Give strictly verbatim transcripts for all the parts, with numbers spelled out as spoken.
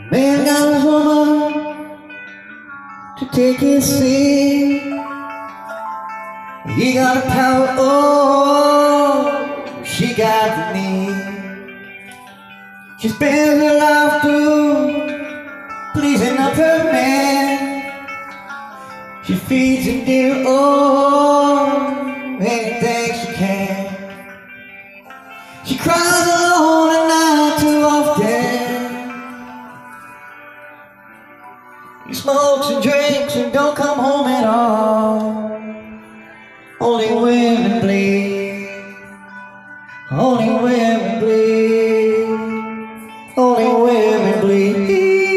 Man got his woman to take his seat. He got the power, oh, she got the need. She spends her life through pleasing up her man. She feeds him dear, oh, anything she can. She cries alone at night too often. He smokes and drinks and don't come home at all. Only women bleed. Only women bleed. Only women bleed.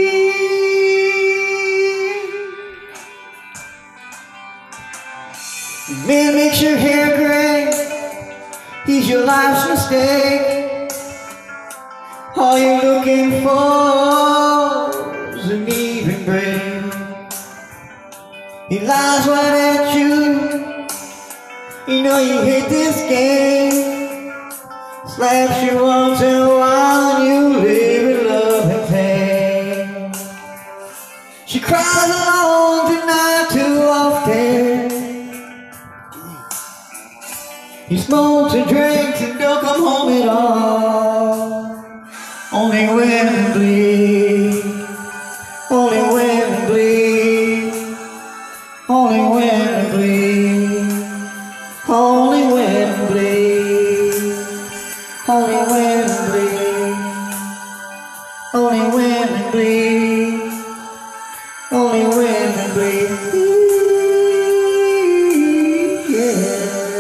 Man makes your hair gray. He's your life's mistake. All you're looking for is an even break. He lies right at you. You know you hate this game. Slaps you once in a while and you live in love and pain. She cries alone tonight too often. He smokes and drinks and don't come home at all. Only women bleed. Only women bleed. Only women bleed. Only women bleed. Only women bleed. Only women bleed. Only women bleed. Yeah.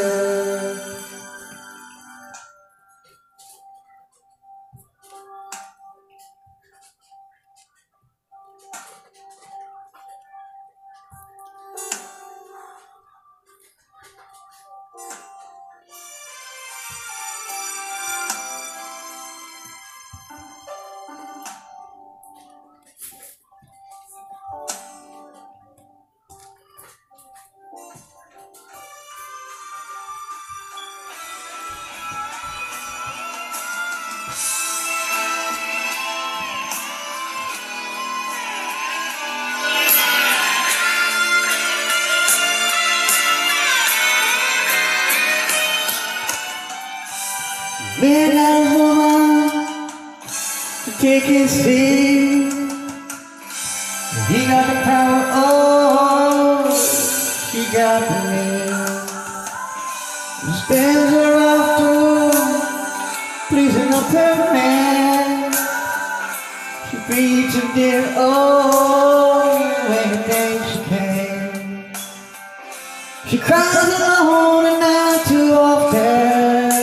Man got his woman to take his seat. He got the power, oh, she got the need. He spends her life through pleasing up her man. She feeds him dear, oh, anything she can. She cries alone at night too often.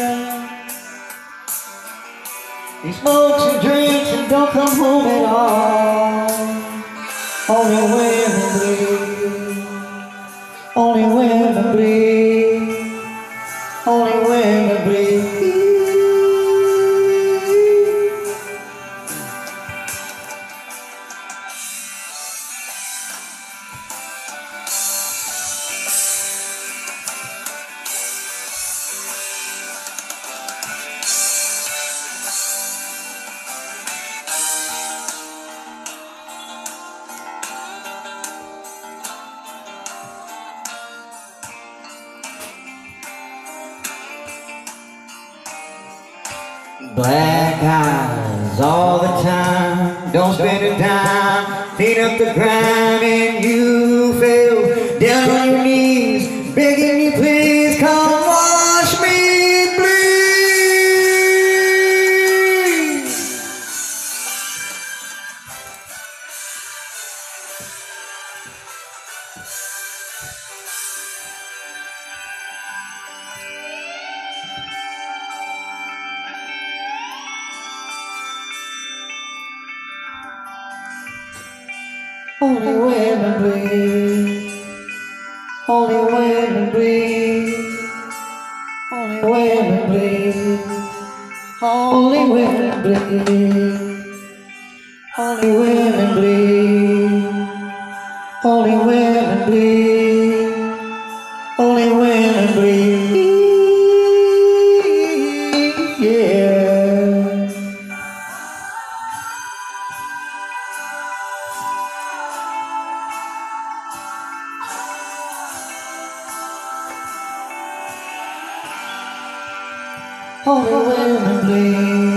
He smokes and drinks and don't come home at all. Only women bleed. Only women bleed. Only women bleed. Black eyes all the time, don't spend a dime, clean up the crime and you fell down on your knees, begging you please come wash me bleed. Only women bleed. Only women bleed. Only women bleed. Only women bleed. Only women bleed. Only women bleed. Only women bleed. Yeah. only women bleed.